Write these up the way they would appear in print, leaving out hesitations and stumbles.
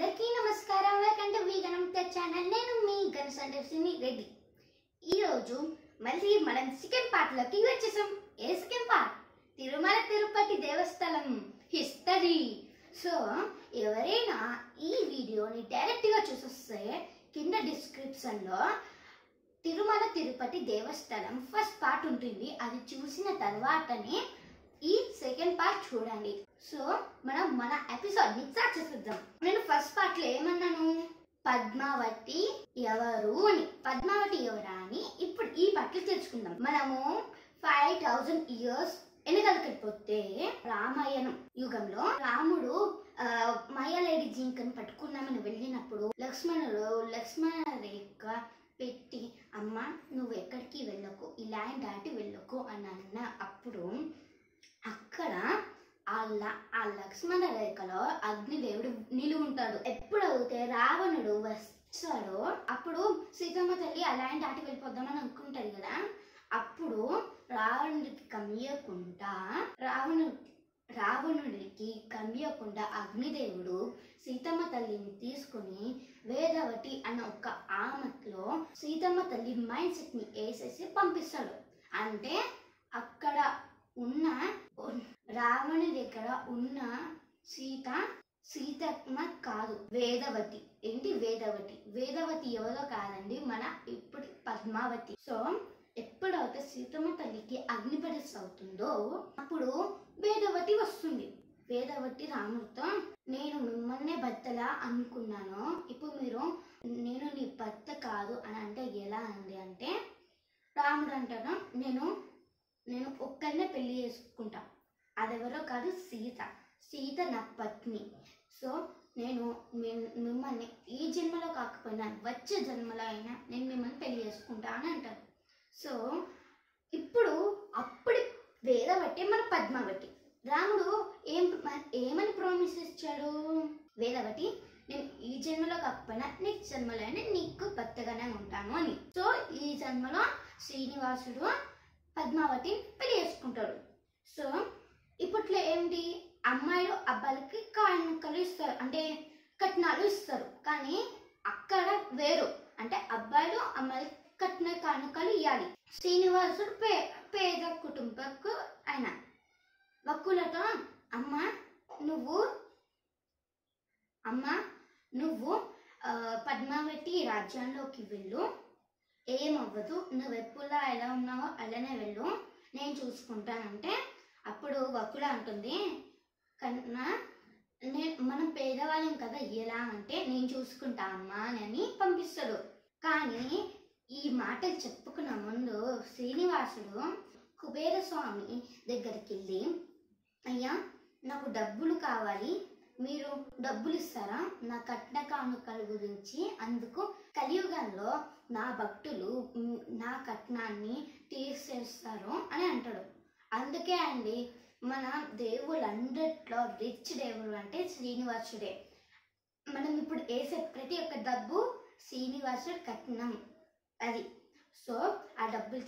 అందరికీ నమస్కారం. Welcome to వీగనంత ఛానల్. నేను మీ గణసందర్శిని రెడ్డి. ఈ రోజు మళ్ళీ మనం సెకండ్ పార్ట్ లోకి వచ్చేసాం. ఏ second part? Tirumala Tirupati Devasthanam history. So ఎవరైనా ఈ వీడియోని డైరెక్ట్ గా చూసొస్తే కింద డిస్క్రిప్షన్ లో తిరుమల తిరుపతి దేవస్థానం ఫస్ట్ పార్ట్ ఉంటుంది. అది చూసిన తర్వాతనే ఈ సెకండ్ పార్ట్ చూడండి. సో మనం మన ఎపిసోడ్ ని స్టార్ట్ చేద్దాం. నేను ఫస్ట్ పార్ట్ లో ఏమన్నాను? పద్మావతి ఎవరు అని. పద్మావతి ఎవరా అని ఇప్పుడు ఈ పార్ట్ లో తెలుసుకుందాం. మనము 5000 years వెనకలిపోతే రామాయణం యుగంలో రాముడు మాయాలేడి జింకను పట్టుకున్నామని వెళ్ళినప్పుడు లక్ష్మణ రేఖ పెట్టి, అమ్మ నువ్వు ఎక్కడికి వెళ్ళకు, ఈ ల్యాండ్ దాటి వెళ్ళకు అని అన్న అప్పుడు అక్కడ ఆ లక్ష్మణ రేఖలో అగ్నిదేవుడు నిలువ ఉంటాడు. ఎప్పుడైతే రావణుడు వస్తాడో అప్పుడు సీతమ్మ తల్లి ఆ ల్యాండ్ దాటి వెళ్ళిపోద్దామని అనుకుంటాడు కదా. అప్పుడు రావణుడికి కమియకుండా అగ్నిదేవుడు సీతమ్మ తల్లిని తీసుకుని వేదవతి అన్న ఒక ఆమెలో సీతమ్మ తల్లి మైండ్ సెట్ ని వేసేసి పంపిస్తాడు. అంటే అక్కడ ఉన్న రావణుడి దగ్గర ఉన్న సీతమ్మ కాదు, వేదవతి. ఏంటి వేదవతి ఎవరో కాదండి, మన ఇప్పుడు పద్మావతి. సో ఎప్పుడైతే సీతమ్మ తల్లికి అగ్ని పరీక్ష అవుతుందో అప్పుడు వేదవతి వస్తుంది. వేదవతి రాముడితో, నేను మిమ్మల్నే భర్తలా అనుకున్నాను, ఇప్పుడు నేను నీ భర్త కాదు అని అంటే ఎలా అంది అంటే, రాముడు అంటాడు, నేను ఒక్కరినే పెళ్లి చేసుకుంటా, అదెవరో కాదు సీత నా పత్ని. సో నేను మిమ్మల్ని ఈ జన్మలో కాకపోయినా వచ్చే జన్మలో అయినా నేను మిమ్మల్ని పెళ్లి చేసుకుంటా అని అంటారు. సో అప్పుడు వేదవతి మన పద్మావతి. రాముడు ఏమని ప్రామిస్ ఇచ్చాడు? వేదవతి, నేను ఈ జన్మలో కాకపోయినా నెక్స్ట్ జన్మలో అయినా నీకు భర్తగానే ఉంటాను అని. సో ఈ జన్మలో శ్రీనివాసుడు పద్మావతి పెళ్లి చేసుకుంటాడు. సో ఇప్పట్లో ఏంటి, అమ్మాయిలు అబ్బాయిలకి కానుకలు ఇస్తారు, అంటే కట్నాలు ఇస్తారు. కానీ అక్కడ వేరు, అంటే అబ్బాయిలు అమ్మాయిలకి కట్న కానుకలు ఇవ్వాలి. శ్రీనివాసుడు పేద కుటుంబకు ఆయన వక్కులతో, అమ్మ నువ్వు పద్మావతి రాజ్యంలోకి వెళ్ళు, ఏమవ్వదు, నువ్వు ఎప్పుడా ఎలా ఉన్నావో అలానే వెళ్ళు, నేను చూసుకుంటానంటే అప్పుడు వకుల అంటుంది, కన్నా మనం పేదవాళ్ళం కదా, ఎలా అంటే నేను చూసుకుంటా అమ్మా అని పంపిస్తాడు. కానీ ఈ మాటలు చెప్పుకున్న ముందు శ్రీనివాసుడు కుబేర స్వామి దగ్గరికి వెళ్ళి, అయ్యా నాకు డబ్బులు కావాలి, మీరు డబ్బులు ఇస్తారా నా కట్న కానుకల గురించి? అందుకు కలియుగంలో నా భక్తులు నా కట్నాన్ని తీసేస్తారు అని అంటాడు. అందుకే అండి మన దేవుళ్ళందరిలో రిచ్ దేవుడు అంటే శ్రీనివాసుడే. మనం ఇప్పుడు వేసే ప్రతి ఒక్క డబ్బు శ్రీనివాసుడు కట్నం అది. సో ఆ డబ్బులు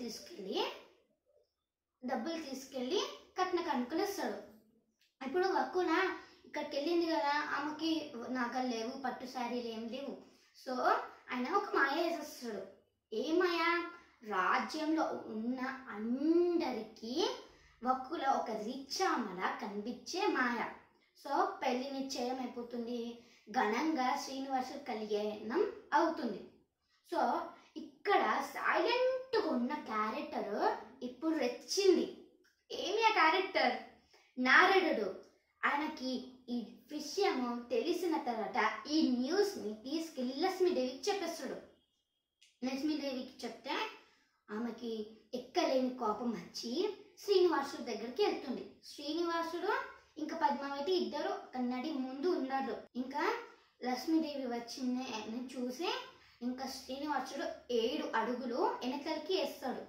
తీసుకెళ్ళి కట్న కానుకలు ఇస్తాడు. ఇప్పుడు వక్కున ఇక్కడికి వెళ్ళింది కదా, ఆమెకి నగలు లేవు, పట్టు శారీలు ఏం లేవు. సో ఆయన ఒక మాయ వేసేస్తాడు. ఏ మాయ? రాజ్యంలో ఉన్న అందరికీ వక్కుల ఒక రిచ్ ఆమెలా కనిపించే మాయ. సో పెళ్లి నిశ్చయం అయిపోతుంది, ఘనంగా శ్రీనివాసుడు కళ్యాణం అవుతుంది. సో ఇక్కడ సైలెంట్గా ఉన్న క్యారెక్టర్ ఇప్పుడు రెచ్చింది. ఏమి ఆ క్యారెక్టర్? నారదుడు. ఆయనకి ఈ విషయము తెలిసిన తర్వాత ఈ న్యూస్ని తీసుకెళ్ళి లక్ష్మీదేవికి చెప్పేస్తాడు. లక్ష్మీదేవికి చెప్తే ఆమెకి ఎక్కలేని కోపం వచ్చి శ్రీనివాసుడు దగ్గరికి వెళ్తుంది. శ్రీనివాసుడు ఇంకా పద్మావతి ఇద్దరు కన్నడి ముందు ఉన్నారు. ఇంకా లక్ష్మీదేవి వచ్చిందని చూసి ఇంకా శ్రీనివాసుడు 7 అడుగులు వెనకలికి వేస్తాడు.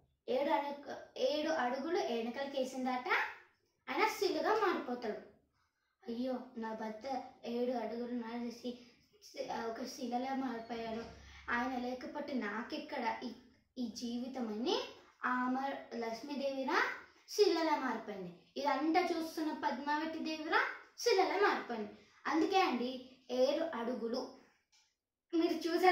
7 అడుగులు వెనకలికి వేసిందాట ఆయన శిలగా మారిపోతాడు. అయ్యో నా భర్త 7 అడుగులు నడిచి ఒక శిలలా మారిపోయాడు, ఆయన లేకపోతే నాకెక్కడ ఈ జీవితం అని ఆమె లక్ష్మీదేవిరా శిలలా మారిపోయింది. ఇదంతా చూస్తున్న పద్మావతి దేవిరా శిలలా మారిపోయింది. అందుకే అండి 7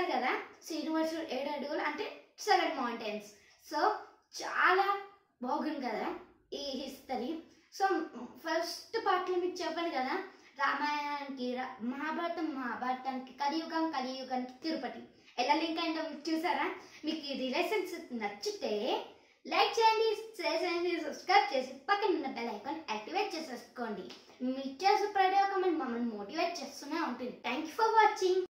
చూసారు కదా, శ్రీనివాసుడు 7 అడుగులు అంటే 7 మౌంటైన్స్. సో చాలా బాగుంది కదా ఈ హిస్టరీ. సో ఫస్ట్ పార్ట్లో మీకు చెప్పాను కదా, రామాయణానికి మహాభారతానికి కలియుగానికి తిరుపతి ఎలా లింక్ అయిందో చూసారా. మీకు ఈ రిలేషన్స్ నచ్చితే లైక్ చేయండి, షేర్ చేయండి, సబ్స్క్రైబ్ చేసి పక్కన ఉన్న బెల్ ఐకాన్ యాక్టివేట్ చేసేసుకోండి. మీకు చేసే ప్రతి ఒక్క మమ్మల్ని మోటివేట్ చేస్తూనే ఉంటుంది. Thank you for watching.